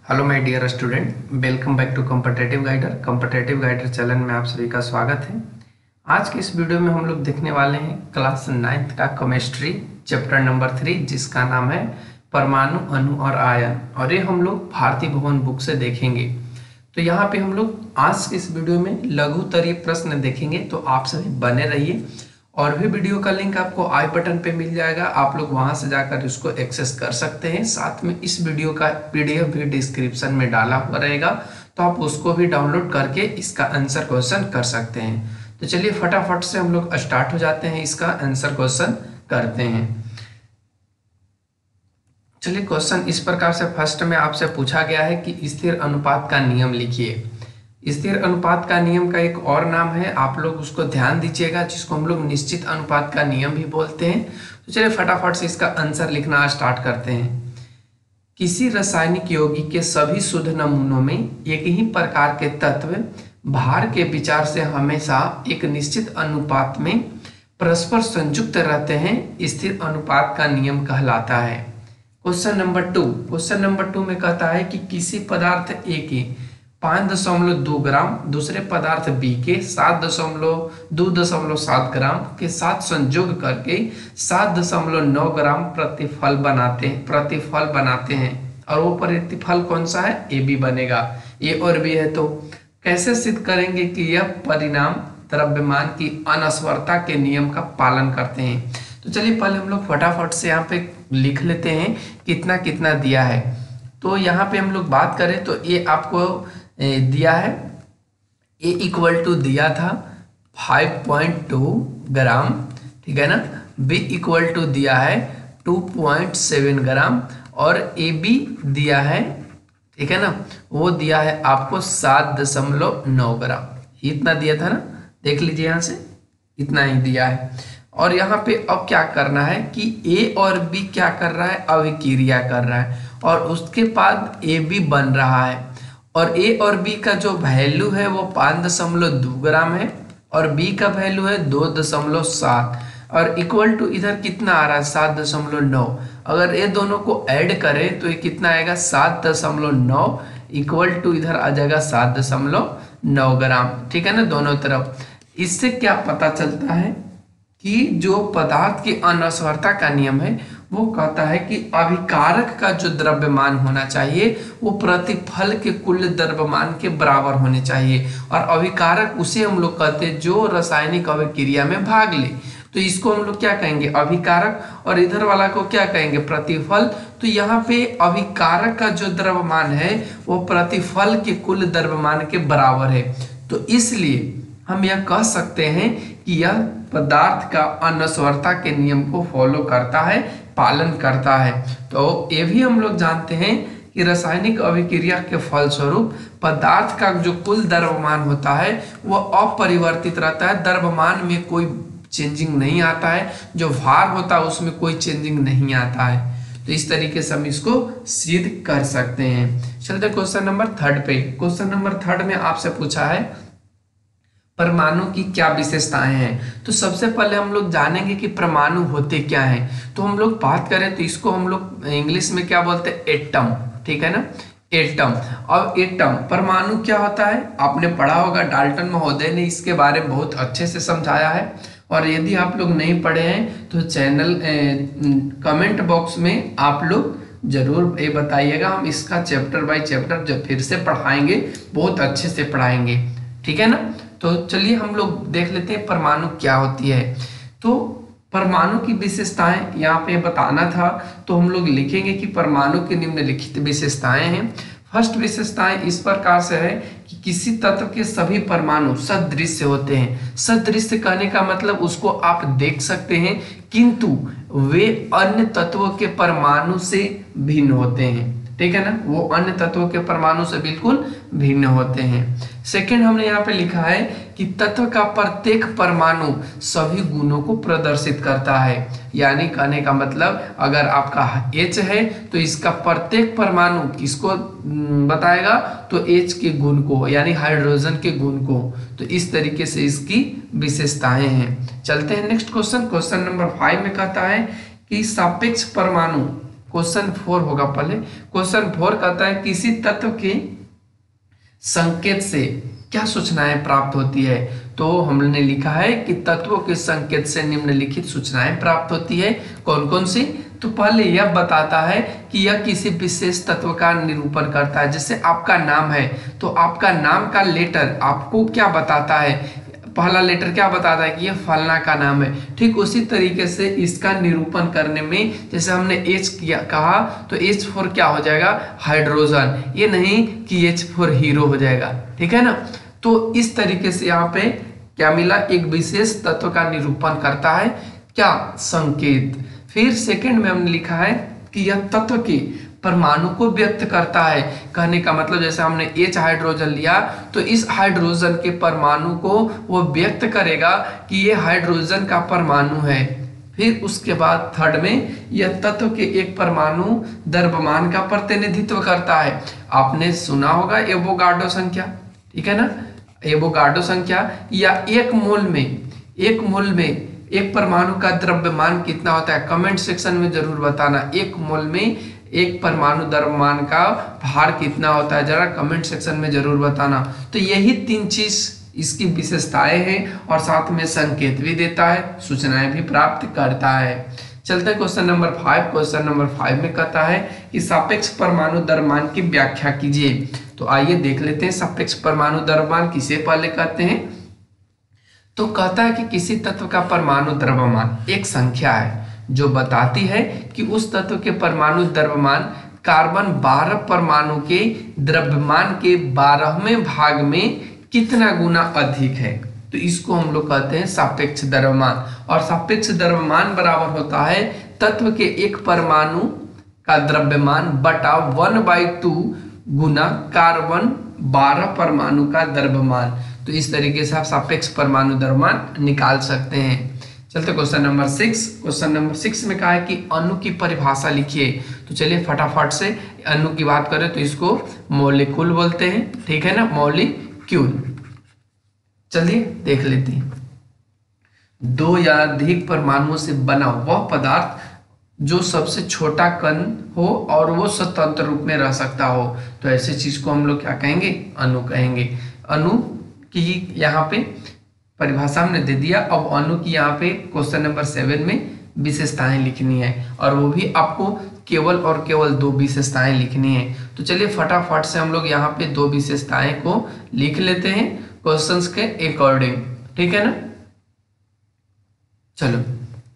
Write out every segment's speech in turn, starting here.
Hello my dear student, welcome back to competitive guider channel में आप सभी का स्वागत है। आज के इस वीडियो में हम लोग देखने वाले हैं क्लास 9th का केमिस्ट्री चैप्टर नंबर 3, जिसका नाम है परमाणु, अणु और आयन, और ये हम लोग भारती भवन बुक से देखेंगे। तो यहाँ पे हम लोग आज के इस वीडियो में लघुत्तरीय प्रश्न देखेंगे, तो आप सभी बने रहिए। और भी वीडियो का लिंक आपको आई बटन पे मिल जाएगा, आप लोग वहां से जाकर इसको एक्सेस कर सकते हैं। साथ में इस वीडियो का पीडीएफ भी डिस्क्रिप्शन में डाला हुआ रहेगा, तो आप उसको भी डाउनलोड करके इसका आंसर क्वेश्चन कर सकते हैं। तो चलिए फटाफट से हम लोग स्टार्ट हो जाते हैं, इसका आंसर क्वेश्चन करते हैं। चलिए क्वेश्चन इस प्रकार से फर्स्ट में आपसे पूछा गया है कि स्थिर अनुपात का नियम लिखिए। स्थिर अनुपात का नियम का एक और नाम है, आप लोग उसको ध्यान दीजिएगा, जिसको हम लोग निश्चित अनुपात का नियम भी बोलते हैं। तो चलिए फटाफट से इसका आंसर लिखना स्टार्ट करते हैं। किसी रासायनिक यौगिक के सभी शुद्ध नमूनों में एक ही प्रकार के तत्व भार के विचार से हमेशा एक निश्चित अनुपात में परस्पर संयुक्त रहते हैं, स्थिर अनुपात का नियम कहलाता है। क्वेश्चन नंबर 2 में कहता है कि किसी पदार्थ ए के 5.2 ग्राम दूसरे पदार्थ बी के 7.7 ग्राम के साथ संयोग करके 7.9 ग्राम प्रतिफल बनाते हैं, और वो प्रतिफल कौन सा है? ए बी बनेगा। ए और बी है, तो कैसे सिद्ध करेंगे कि यह परिणाम द्रव्यमान की अनस्वरता के नियम का पालन करते हैं? तो चलिए पहले हम लोग फटाफट से यहाँ पे लिख लेते हैं कितना कितना दिया है। तो यहाँ पे हम लोग बात करें तो ये आपको दिया है, ए इक्वल टू दिया था 5.2 ग्राम, ठीक है ना। बी इक्वल टू दिया है 2.7 ग्राम, और ए बी दिया है, ठीक है ना, वो दिया है आपको 7.9 ग्राम। इतना दिया था ना, देख लीजिए यहाँ से इतना ही दिया है। और यहाँ पे अब क्या करना है कि ए और बी क्या कर रहा है? अभिक्रिया कर रहा है, और उसके बाद ए बी बन रहा है। और ए और बी का जो वैल्यू है वो 5.2 ग्राम है, और बी का वैल्यू है 2.7, और इक्वल टू इधर कितना आ रहा है? 7.9। अगर ये दोनों को ऐड करें तो ये कितना आएगा? 7.9 इक्वल टू इधर आ जाएगा 7.9 ग्राम, ठीक है ना, दोनों तरफ। इससे क्या पता चलता है कि जो पदार्थ की अनस्वरता का नियम है वो कहता है कि अभिकारक का जो द्रव्यमान होना चाहिए वो प्रतिफल के कुल द्रव्यमान के बराबर होने चाहिए, और अभिकारक उसे हम लोग कहते हैं जो रासायनिक अभिक्रिया में भाग ले। तो इसको हम लोग क्या कहेंगे? अभिकारक, और इधर वाला को क्या कहेंगे? प्रतिफल। तो यहाँ पे अभिकारक का जो द्रव्यमान है वो प्रतिफल के कुल द्रव्यमान के बराबर है। तो इसलिए हम यह कह सकते हैं कि यह पदार्थ का अनस्वरता के नियम को फॉलो करता है, पालन करता है। तो ये भी हम लोग जानते हैं कि रासायनिक अभिक्रिया के फलस्वरूप पदार्थ का जो कुल द्रव्यमान होता है वो अपरिवर्तित रहता है, द्रव्यमान में कोई चेंजिंग नहीं आता है, जो भार होता है उसमें कोई चेंजिंग नहीं आता है। तो इस तरीके से हम इसको सिद्ध कर सकते हैं। चलते क्वेश्चन नंबर 3 पे। क्वेश्चन नंबर 3 में आपसे पूछा है परमाणु की क्या विशेषताएं हैं। तो सबसे पहले हम लोग जानेंगे कि परमाणु होते क्या हैं। तो हम लोग बात करें तो इसको हम लोग इंग्लिश में क्या बोलते हैं? एटम, ठीक है ना, एटम। और एटम परमाणु क्या होता है आपने पढ़ा होगा, डाल्टन महोदय ने इसके बारे में बहुत अच्छे से समझाया है। और यदि आप लोग नहीं पढ़े हैं तो चैनल कमेंट बॉक्स में आप लोग जरूर ये बताइएगा, हम इसका चैप्टर बाय चैप्टर जब फिर से पढ़ाएंगे, बहुत अच्छे से पढ़ाएंगे, ठीक है ना। तो चलिए हम लोग देख लेते हैं परमाणु क्या होती है। तो परमाणु की विशेषताएं यहाँ पे बताना था, तो हम लोग लिखेंगे कि परमाणु की निम्नलिखित विशेषताएं हैं। फर्स्ट विशेषताएं इस प्रकार से है कि किसी तत्व के सभी परमाणु सदृश्य होते हैं। सदृश्य कहने का मतलब उसको आप देख सकते हैं, किंतु वे अन्य तत्वों के परमाणु से भिन्न होते हैं, ठीक है ना, वो अन्य तत्वों के परमाणु से बिल्कुल भिन्न होते हैं। सेकेंड हमने यहाँ पे लिखा है कि तत्व का प्रत्येक परमाणु सभी गुणों को प्रदर्शित करता है। यानी कहने का मतलब अगर आपका H है तो इसका प्रत्येक परमाणु किसको बताएगा? तो H के गुण को, यानी हाइड्रोजन के गुण को। तो इस तरीके से इसकी विशेषताएं हैं। चलते हैं नेक्स्ट क्वेश्चन। क्वेश्चन नंबर 5 में कहता है कि सापेक्ष परमाणु क्वेश्चन 4 होगा पहले। क्वेश्चन 4 कहता है किसी तत्व के संकेत से क्या सूचनाएं प्राप्त होती है। तो हमने लिखा है कि तत्वों के संकेत से निम्नलिखित सूचनाएं प्राप्त होती है। कौन कौन सी? तो पहले यह बताता है कि यह किसी विशेष तत्व का निरूपण करता है। जैसे आपका नाम है तो आपका नाम का लेटर आपको क्या बताता है, पहला लेटर क्या बताता है कि ये फलना का नाम है। ठीक उसी तरीके से इसका निरूपण करने में जैसे हमने H किया कहा तो H4 क्या हो जाएगा, हाइड्रोजन, ये नहीं कि H4 हीरो हो जाएगा। ठीक है ना। तो इस तरीके से यहाँ पे क्या मिला, एक विशेष तत्व का निरूपण करता है क्या, संकेत। फिर सेकंड में हमने लिखा है कि यह तत्व के परमाणु को व्यक्त करता है। कहने का मतलब जैसे हमने H हाइड्रोजन लिया तो इस हाइड्रोजन के परमाणु को वो व्यक्त करेगा कि ये हाइड्रोजन का परमाणु है। फिर उसके बाद थर्ड में यह तत्व के एक परमाणु द्रव्यमान का प्रतिनिधित्व करता है। आपने सुना होगा एवोगाड्रो संख्या, ठीक है ना, एवोगाड्रो संख्या, या एक मोल में एक परमाणु का द्रव्यमान कितना होता है, कमेंट सेक्शन में जरूर बताना। एक मोल में एक परमाणु द्रव्यमान का भार कितना होता है, जरा कमेंट सेक्शन में जरूर बताना। तो यही 3 चीज इसकी विशेषताएं हैं और साथ में संकेत भी देता है, सूचनाएं भी प्राप्त करता है। चलते हैं क्वेश्चन नंबर 5। क्वेश्चन नंबर 5 में कहता है कि सापेक्ष परमाणु द्रव्यमान की व्याख्या कीजिए। तो आइए देख लेते हैं सापेक्ष परमाणु द्रव्यमान किसे पहले कहते हैं। तो कहता है कि किसी तत्व का परमाणु द्रव्यमान एक संख्या है जो बताती है कि उस तत्व के परमाणु द्रव्यमान कार्बन 12 परमाणु के द्रव्यमान के 12वें भाग में कितना गुना अधिक है। तो इसको हम लोग कहते हैं सापेक्ष द्रव्यमान। और सापेक्ष द्रव्यमान बराबर होता है तत्व के एक परमाणु का द्रव्यमान बटा 1/2 गुना कार्बन 12 परमाणु का द्रव्यमान। तो इस तरीके से आप सापेक्ष परमाणु द्रव्यमान निकाल सकते हैं। चलते क्वेश्चन नंबर 6। क्वेश्चन नंबर 6 में कहा है कि अणु की परिभाषा लिखिए। तो चलिए फटाफट से अणु की बात करें तो इसको मॉलिक्यूल बोलते हैं, ठीक है ना, मॉलिक्यूल। चलिए देख लेते हैं। 2 या अधिक परमाणुओं से बना वह पदार्थ जो सबसे छोटा कण हो और वो स्वतंत्र रूप में रह सकता हो। तो ऐसे चीज को हम लोग क्या कहेंगे, अणु कहेंगे। अणु की यहाँ पे परिभाषा हमने दे दिया। अब अणु की यहाँ पे क्वेश्चन नंबर 7 में विशेषताएं लिखनी है और वो भी आपको केवल और केवल 2 विशेषताएं लिखनी है। तो चलिए फटाफट से हम लोग यहाँ पे 2 विशेषताएं को लिख लेते हैं क्वेश्चंस के अकॉर्डिंग, ठीक है ना। चलो,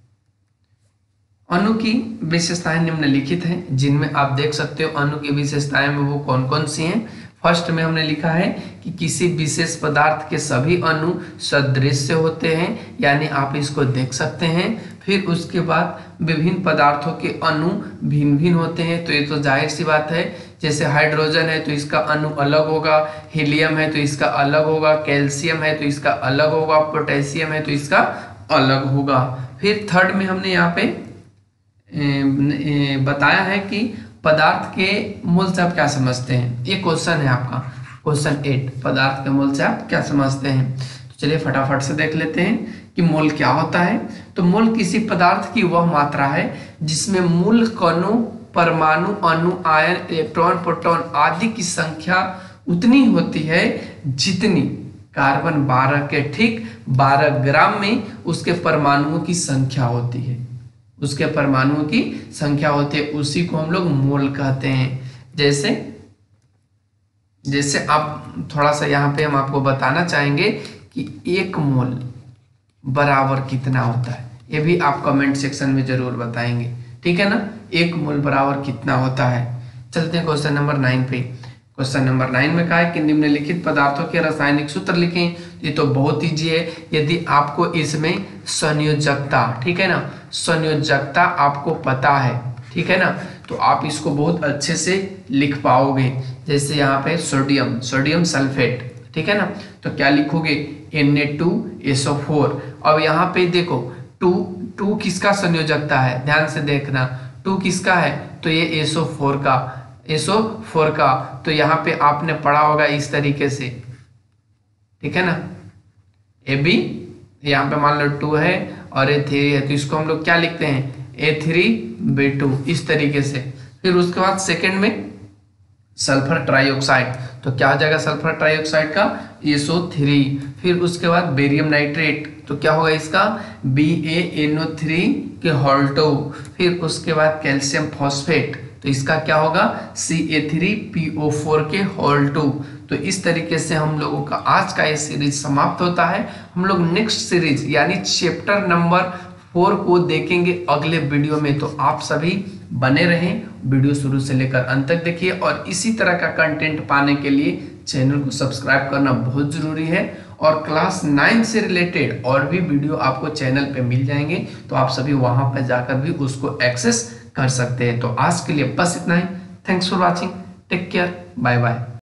अणु की विशेषताएं निम्नलिखित हैं जिनमें आप देख सकते हो अणु की विशेषताएं में वो कौन कौन सी हैं। फर्स्ट में हमने लिखा है कि किसी विशेष पदार्थ के सभी अणु सदृश होते हैं, यानी आप इसको देख सकते हैं। फिर उसके बाद विभिन्न पदार्थों के अणु भिन्न भिन्न होते हैं। तो ये तो जाहिर सी बात है, जैसे हाइड्रोजन है तो इसका अणु अलग होगा, हीलियम है तो इसका अलग होगा, कैल्शियम है तो इसका अलग होगा, पोटेशियम है तो इसका अलग होगा। फिर थर्ड में हमने यहाँ पे बताया है कि पदार्थ के मूल से आप क्या समझते हैं। ये क्वेश्चन है आपका क्वेश्चन 8, पदार्थ के मूल से आप क्या समझते हैं। तो चलिए फटाफट से देख लेते हैं कि मोल क्या होता है। तो मोल किसी पदार्थ की वह मात्रा है जिसमें मूल कणों, परमाणु, अणु, आयन, इलेक्ट्रॉन, प्रोटॉन आदि की संख्या उतनी होती है जितनी कार्बन 12 के ठीक 12 ग्राम में उसके परमाणुओं की संख्या होती है। उसके परमाणुओं की संख्या होती है, उसी को हम लोग मोल कहते हैं। जैसे आप थोड़ा सा यहाँ पे हम आपको बताना चाहेंगे कि 1 मोल बराबर कितना होता है, ये भी आप कमेंट सेक्शन में जरूर बताएंगे, ठीक है ना। 1 मोल बराबर कितना होता है। चलते हैं क्वेश्चन नंबर 9 पे। क्वेश्चन नंबर 9 में कहा है कि निम्नलिखित पदार्थों के रासायनिक सूत्र लिखें। ये तो बहुत ईजी है। यदि आपको इसमें संयोजकता, ठीक है ना, संयोजकता आपको पता है, ठीक है ना, तो आप इसको बहुत अच्छे से लिख पाओगे। जैसे यहाँ पे सोडियम सल्फेट, ठीक है ना, तो क्या लिखोगे, Na2SO4। अब यहाँ पे देखो 2 किसका संयोजकता है, ध्यान से देखना, 2 किसका है, तो ये SO4 का। तो यहाँ पे आपने पढ़ा होगा इस तरीके से, ठीक है ना, AB यहाँ पे मान लो 2 है और ये 3 है, तो इसको हम लोग क्या लिखते हैं, A3B2 इस तरीके से। फिर उसके बाद सेकंड में सल्फर ट्राइऑक्साइड, तो क्या हो जाएगा सल्फर ट्राइऑक्साइड का SO3। फिर उसके बाद बेरियम नाइट्रेट, तो क्या होगा इसका BaNO3 के हॉल्टो। फिर उसके बाद कैल्शियम फॉस्फेट, तो इसका क्या होगा Ca3PO4 के हॉल्टो। तो इस तरीके से हम लोगों का आज का ये सीरीज समाप्त होता है। हम लोग नेक्स्ट सीरीज यानी चैप्टर नंबर 4 को देखेंगे अगले वीडियो में। तो आप सभी बने रहें, वीडियो शुरू से लेकर अंत तक देखिए, और इसी तरह का कंटेंट पाने के लिए चैनल को सब्सक्राइब करना बहुत जरूरी है। और क्लास 9 से रिलेटेड और भी वीडियो आपको चैनल पे मिल जाएंगे, तो आप सभी वहां पर जाकर भी उसको एक्सेस कर सकते हैं। तो आज के लिए बस इतना ही। Thanks for watching, take care, bye bye.